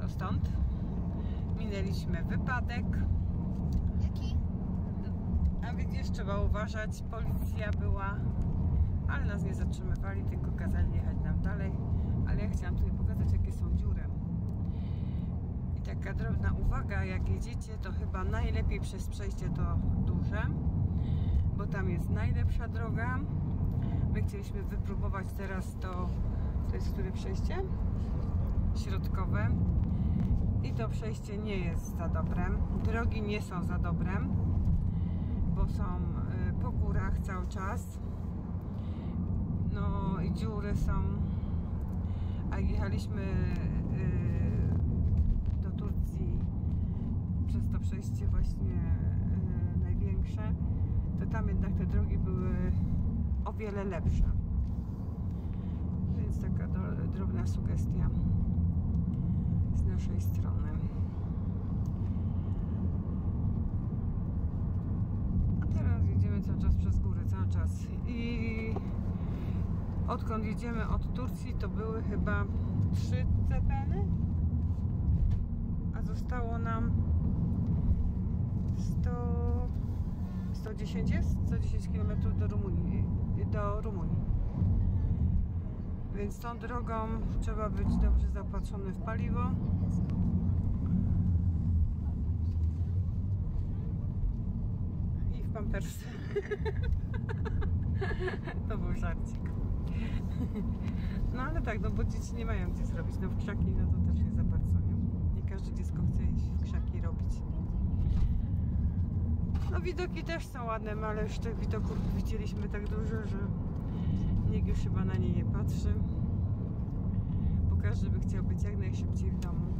niedaleko stąd. Minęliśmy wypadek. Jaki? A widzisz, trzeba uważać. Policja była, ale nas nie zatrzymywali, tylko kazali jechać nam dalej. Ale ja chciałam tutaj pokazać, jakie są dziury. I taka drobna uwaga, jak jedziecie, to chyba najlepiej przez przejście to duże, bo tam jest najlepsza droga. My chcieliśmy wypróbować teraz to jest które przejście? Środkowe. I to przejście nie jest za dobre. Drogi nie są za dobre, bo są po górach cały czas. No i dziury są. A jechaliśmy do Turcji przez to przejście właśnie największe, to tam jednak te drogi były o wiele lepsze. Więc taka drobna sugestia z naszej strony. A teraz jedziemy cały czas przez góry, cały czas. I odkąd jedziemy od Turcji, to były chyba 3 CPN-y, a zostało nam 110 km do Rumunii. Więc tą drogą trzeba być dobrze zaopatrzony w paliwo. I w pampersy. To był żarcik. No ale tak, no bo dzieci nie mają gdzie zrobić. No w krzaki, no to też nie za bardzo, nie każde dziecko chce iść w krzaki robić. No widoki też są ładne, ale już tych widoków widzieliśmy tak dużo, że nikt już chyba na nie nie patrzy. Bo każdy by chciał być jak najszybciej w domu.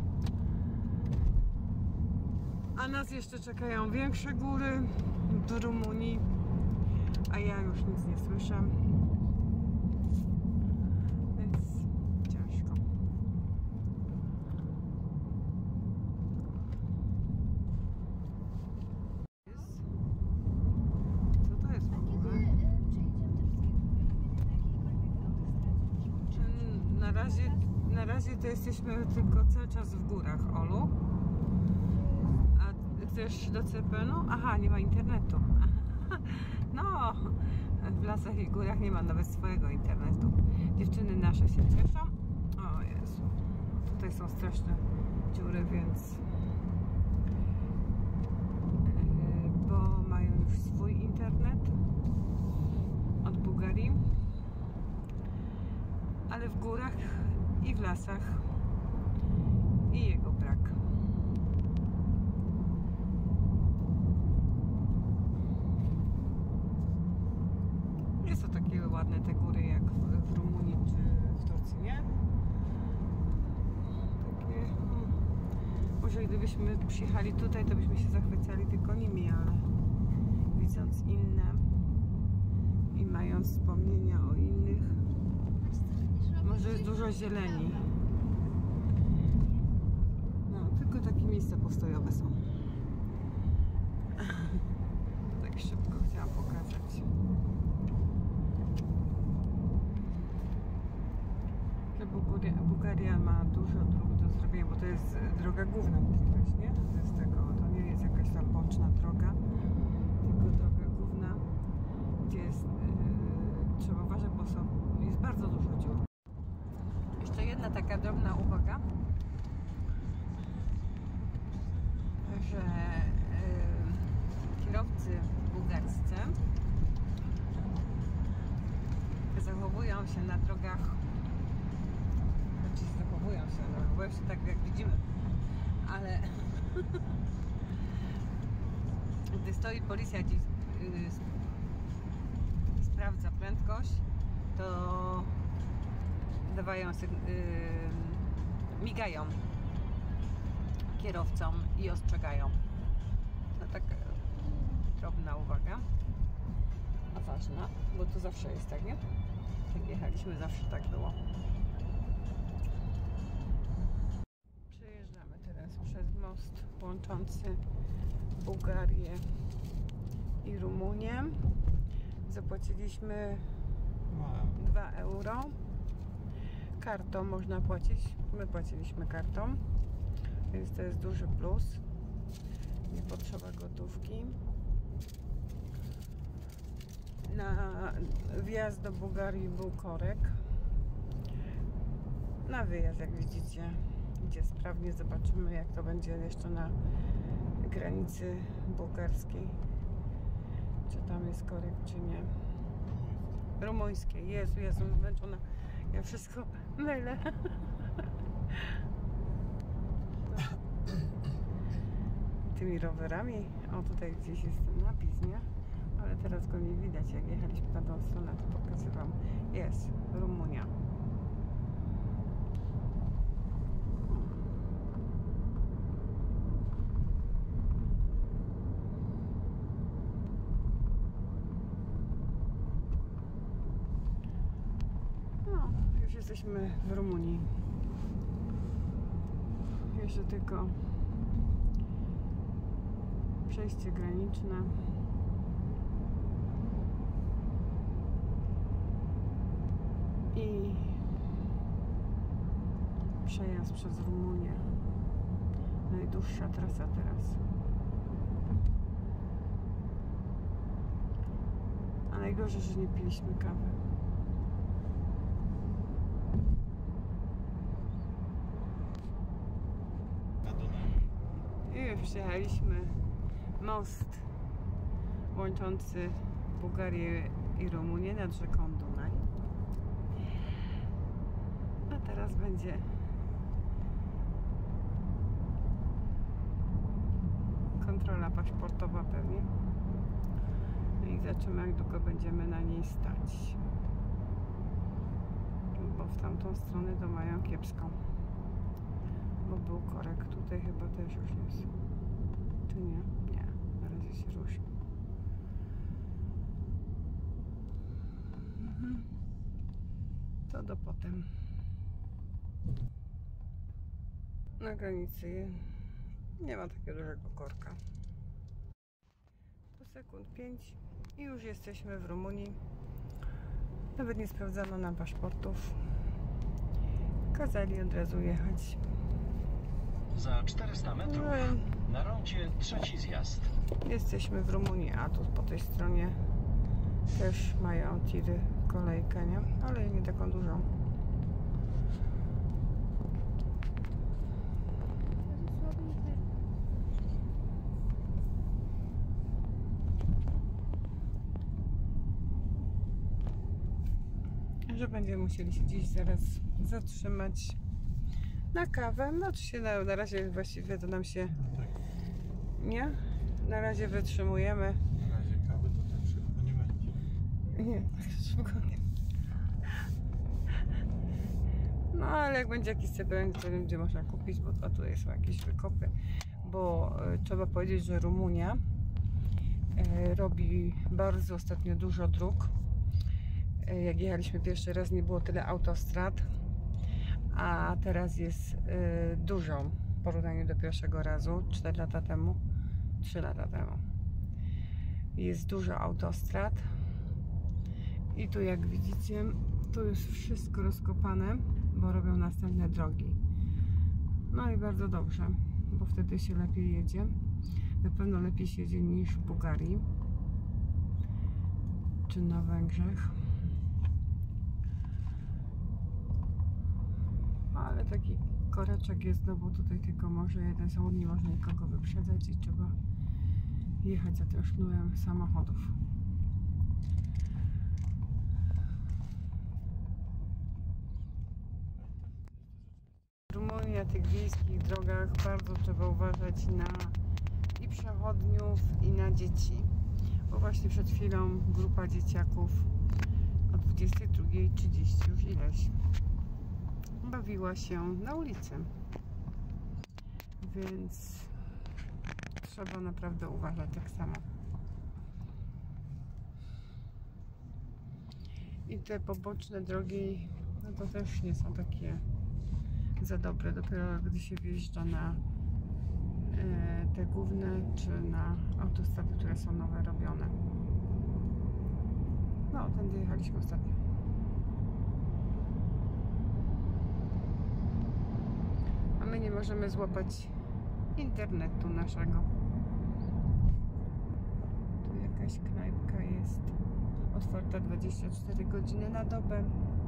A nas jeszcze czekają większe góry do Rumunii, a ja już nic nie słyszę. Więc ciężko. Co to jest w ogóle? Na razie to jesteśmy tylko cały czas w górach, Olu. A chcesz do CPN-u? Aha, nie ma internetu. No, w lasach i górach nie ma nawet swojego internetu. Dziewczyny nasze się cieszą. O Jezu, tutaj są straszne dziury, więc bo mają już swój internet od Bułgarii, ale w górach i w lasach i jego brak. Nie są takie ładne te góry jak w Rumunii czy w Turcji, nie? Takie, może gdybyśmy przyjechali tutaj, to byśmy się zachwycali tylko nimi, ale widząc inne i mając wspomnienia o innych, może jest dużo zieleni. No, tylko takie miejsca postojowe są. Tak szybko chciałam pokazać. Że Bułgaria ma dużo dróg do zrobienia, bo to jest droga główna, musi być, nie? To nie jest jakaś tam boczna droga, tylko droga główna, gdzie jest, trzeba uważać, bo jest bardzo dużo dziur. Jeszcze jedna taka drobna uwaga, że kierowcy bułgarscy zachowują się na drogach, zachowują się tak jak widzimy, ale gdy stoi policja gdzieś sprawdza prędkość, to migają kierowcom i ostrzegają. To taka drobna uwaga, a ważna, bo to zawsze jest tak, nie? Jak jechaliśmy, zawsze tak było. Przejeżdżamy teraz przez most łączący Bułgarię i Rumunię. Zapłaciliśmy 2 euro. Kartą można płacić. My płaciliśmy kartą. Więc to jest duży plus. Nie potrzeba gotówki. Na wjazd do Bułgarii był korek. Na wyjazd, jak widzicie, idzie sprawnie. Zobaczymy, jak to będzie jeszcze na granicy bułgarskiej. Czy tam jest korek, czy nie. Rumuńskiej. Jezu, zmęczona. Ja wszystko mylę. Tymi rowerami. O, tutaj gdzieś jest ten napis, nie? Ale teraz go nie widać. Jak jechaliśmy na tą stronę, to pokazywam. Jest Rumunia. No, już jesteśmy w Rumunii. Jeszcze tylko przejście graniczne. I przejazd przez Rumunię. Najdłuższa trasa teraz. A najgorzej, że nie piliśmy kawy. I już przejechaliśmy most łączący Bułgarię i Rumunię nad rzeką Dunaj. A teraz będzie kontrola paszportowa pewnie. I zobaczymy, jak długo będziemy na niej stać. Bo w tamtą stronę to mają kiepską. Bo był korek. Tutaj chyba też już jest. Czy nie? Nie. Na razie się ruszy. To do potem. Na granicy nie ma takiego dużego korka. To sekund 5 i już jesteśmy w Rumunii. Nawet nie sprawdzano nam paszportów. Kazali od razu jechać. Za 400 metrów na rondzie trzeci zjazd. Jesteśmy w Rumunii, a tu po tej stronie też mają tiry kolejkę, nie? Ale nie taką dużą. Że będziemy musieli się gdzieś zaraz zatrzymać na kawę. No czy się na razie właściwie to nam się nie? Na razie wytrzymujemy. Na razie kawy to tak szybko nie będzie. Nie, tak szybko nie. No ale jak będzie jakiś CPN, to będzie można kupić, bo tutaj są jakieś wykopy. Bo trzeba powiedzieć, że Rumunia robi bardzo ostatnio dużo dróg. Jak jechaliśmy pierwszy raz, nie było tyle autostrad, a teraz jest dużo w porównaniu do pierwszego razu, 4 lata temu, 3 lata temu. Jest dużo autostrad i tu, jak widzicie, tu jest wszystko rozkopane, bo robią następne drogi. No i bardzo dobrze, bo wtedy się lepiej jedzie. Na pewno lepiej się jedzie niż w Bułgarii czy na Węgrzech. Ale taki koreczek jest, no bo tutaj tylko może jeden samochód, nie można nikogo wyprzedzać i trzeba jechać za tym sznurem samochodów. W Rumunii na tych wiejskich drogach bardzo trzeba uważać na i przechodniów, i na dzieci. Bo właśnie przed chwilą grupa dzieciaków o 22:30 już ileś bawiła się na ulicy, więc trzeba naprawdę uważać tak samo. I te poboczne drogi, no to też nie są takie za dobre, dopiero gdy się wjeżdża na te główne czy na autostrady, które są nowe robione. No, tędy jechaliśmy ostatnio. A my nie możemy złapać internetu naszego. Tu jakaś knajpka jest otwarta 24 godziny na dobę.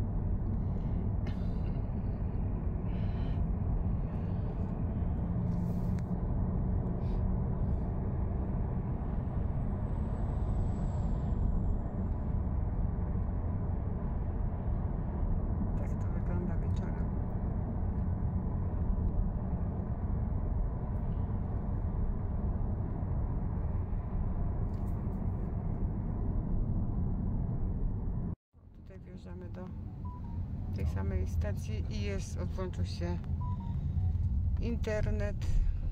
Tak to wygląda wieczorem. Tutaj wjeżdżamy do tej samej stacji i jest, odłączył się internet.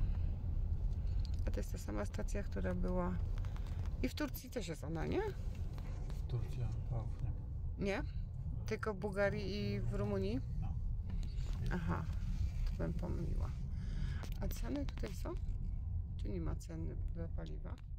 A to jest ta sama stacja, która była i w Turcji też jest ona, nie? Turcja, pałów nie ma. Nie? Tylko w Bułgarii i w Rumunii? No. Aha, to bym pomyliła. A ceny tutaj są? Czy nie ma ceny za paliwa?